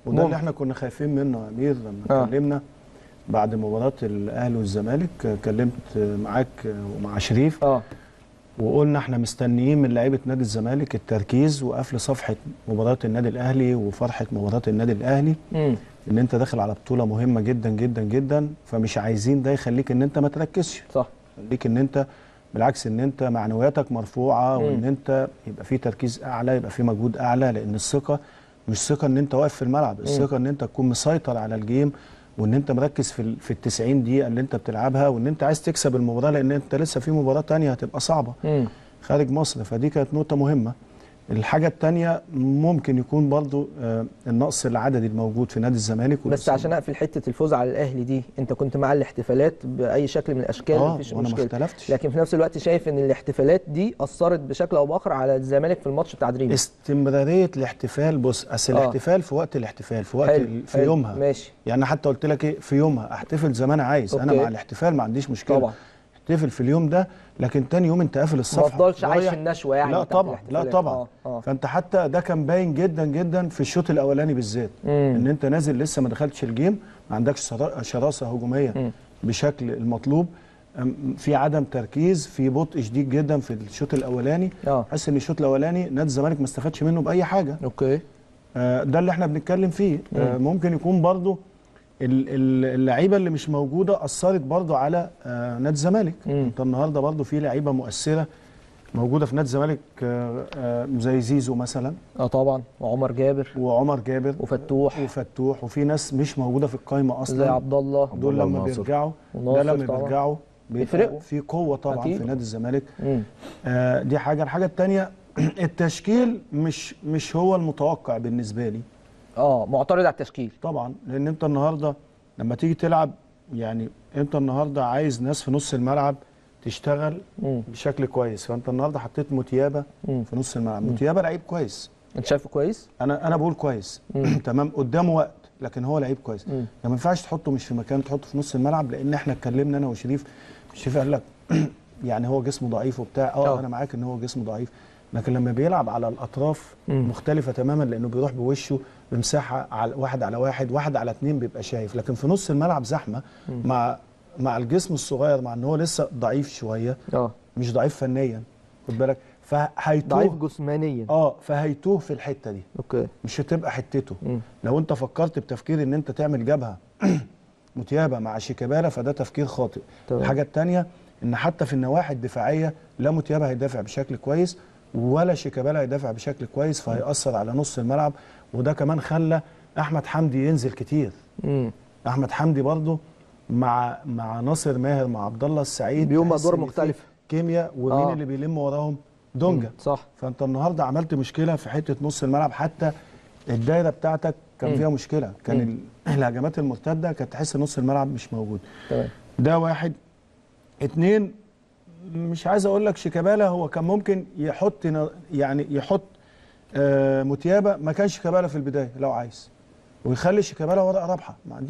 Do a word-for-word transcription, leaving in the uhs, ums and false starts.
وده مم. اللي احنا كنا خايفين منه يا امير لما آه. اتكلمنا بعد مباراه الاهلي والزمالك. كلمت معاك ومع شريف اه وقلنا احنا مستنيين من لعيبه نادي الزمالك التركيز وقفل صفحه مباراه النادي الاهلي وفرحه مباراه النادي الاهلي. مم. ان انت داخل على بطوله مهمه جدا جدا جدا، فمش عايزين ده يخليك ان انت ما تركزش. صح. خليك ان انت بالعكس ان انت معنوياتك مرفوعه، مم. وان انت يبقى في تركيز اعلى، يبقى في مجهود اعلى، لان الثقه مش ثقه ان انت واقف في الملعب، الثقه ان انت تكون مسيطر على الجيم، وان انت مركز في في ال تسعين دقيقه اللي انت بتلعبها، وان انت عايز تكسب المباراه لان انت لسه في مباراه ثانيه هتبقى صعبه مم. خارج مصر. فدي كانت نقطه مهمه. الحاجه الثانيه ممكن يكون برضو النقص العددي الموجود في نادي الزمالك. بس عشان اقفل حته الفوز على الاهلي دي، انت كنت مع الاحتفالات باي شكل من الاشكال، آه مفيش وانا مشكله، ما اختلفتش، لكن في نفس الوقت شايف ان الاحتفالات دي اثرت بشكل او باخر على الزمالك في الماتش بتاع دريم. استمراريه الاحتفال، بص اصل آه. الاحتفال في وقت الاحتفال في وقت حلو. في حلو. يومها ماشي. يعني حتى قلت لك ايه، في يومها احتفل زي ما انا عايز. أوكي. انا مع الاحتفال ما عنديش مشكله طبعا، احتفل في اليوم ده، لكن تاني يوم انت قافل الصفحه، ما تفضلش عايش النشوه يعني. لا طبعا، لا طبعا. آه. آه. فانت حتى ده كان باين جدا جدا في الشوط الاولاني بالذات، ان انت نازل لسه ما دخلتش الجيم، ما عندكش شراسه هجوميه مم. بشكل المطلوب، في عدم تركيز، في بطء شديد جدا في الشوط الاولاني. اه حاسس ان الشوط الاولاني نادي الزمالك ما استفادش منه باي حاجه. اوكي. آه ده اللي احنا بنتكلم فيه. آه ممكن يكون برضو اللعيبه اللي مش موجوده اثرت برضو على آه نادي الزمالك. انت النهارده برضو في لعيبه مؤثره موجوده في نادي الزمالك، آه آه زي زيزو مثلا. اه طبعا، وعمر جابر وعمر جابر وفتوح وفتوح وفي ناس مش موجوده في القائمه اصلا زي عبد الله. دول لما بيرجعوا ده لما بيرجعوا بيفرقوا في قوه طبعا أكيد. في نادي الزمالك. آه دي حاجه. الحاجه الثانيه التشكيل مش مش هو المتوقع بالنسبه لي. اه معترض على التشكيل طبعا، لان انت النهارده لما تيجي تلعب يعني انت النهارده عايز ناس في نص الملعب تشتغل مم. بشكل كويس. فانت النهارده حطيت موتيابا في نص الملعب. موتيابا لعيب كويس. انت شايفه كويس؟ انا انا بقول كويس تمام، قدامه وقت، لكن هو لعيب كويس. يعني ما ينفعش تحطه مش في مكان، تحطه في نص الملعب، لان احنا اتكلمنا انا وشريف. شريف قال لك يعني هو جسمه ضعيف وبتاع. اه انا معاك ان هو جسمه ضعيف، لكن لما بيلعب على الاطراف مم. مختلفه تماما، لانه بيروح بوشه بمساحه على واحد على واحد واحد على اتنين بيبقى شايف. لكن في نص الملعب زحمه مم. مع مع الجسم الصغير، مع ان هو لسه ضعيف شويه. اه مش ضعيف فنيا، خد بالك، فهيتوه ضعيف جسمانيا. اه فهيتوه في الحته دي. اوكي. مش هتبقى حتته. مم. لو انت فكرت بتفكير ان انت تعمل جبهه متيابه مع شيكابالا، فده تفكير خاطئ. طبعا. الحاجه الثانيه ان حتى في النواحي الدفاعيه لا متيابه هيدافع بشكل كويس ولا شيكابالا هيدافع بشكل كويس، فهيأثر على نص الملعب. وده كمان خلى احمد حمدي ينزل كتير. مم. احمد حمدي برضه مع مع ناصر ماهر مع عبد الله السعيد بيهم ادوار مختلفه، كيمياء، ومين آه. اللي بيلم وراهم؟ دونجا. صح. فانت النهارده عملت مشكله في حته نص الملعب، حتى الدايره بتاعتك كان مم. فيها مشكله، كان الهجمات المرتده كانت تحس نص الملعب مش موجود. تمام. ده واحد. اتنين، مش عايز اقول لك شيكابالا هو كان ممكن يحط يعني يحط آه متيابه مكان شيكابالا في البدايه لو عايز، ويخلي شيكابالا ورقه رابحه.